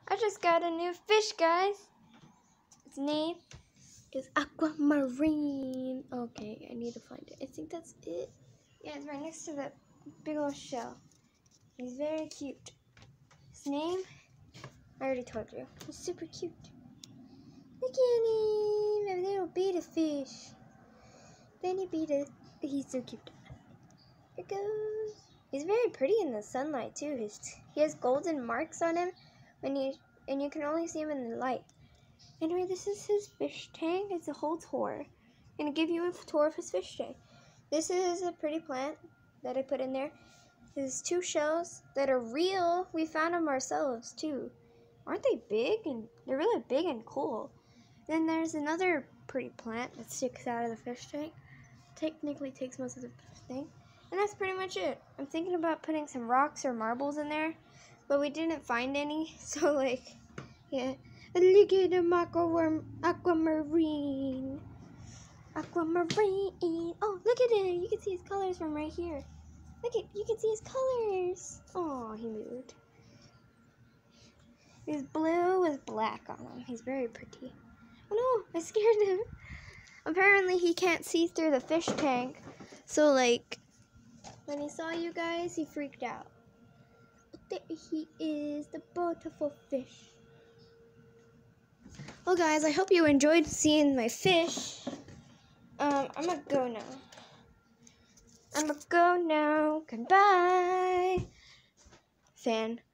I just got a new fish, guys. Its name is aquamarine. Okay, I need to find it. I think that's it. Yeah, it's right next to the big old shell. He's very cute. His name, I already told you. He's super cute. Look at him, a little beta fish. Benny beta. He's so cute. Here it goes. He's very pretty in the sunlight too. He has golden marks on him, and you can only see him in the light. Anyway, this is his fish tank. It's a whole tour. I'm gonna give you a tour of his fish tank. This is a pretty plant that I put in there. There's 2 shells that are real. We found them ourselves too. Aren't they big? And they're really big and cool. Then there's another pretty plant that sticks out of the fish tank. Technically takes most of the thing. And that's pretty much it. I'm thinking about putting some rocks or marbles in there, but we didn't find any. So yeah. Look at the aquamarine. Aquamarine. Oh, look at him. You can see his colors from right here. You can see his colors. Oh, he moved. He's blue with black on him. He's very pretty. Oh no, I scared him. Apparently he can't see through the fish tank. So when he saw you guys, he freaked out. But there he is, the beautiful fish. Well guys, I hope you enjoyed seeing my fish. I'm gonna go now. Goodbye. Fan.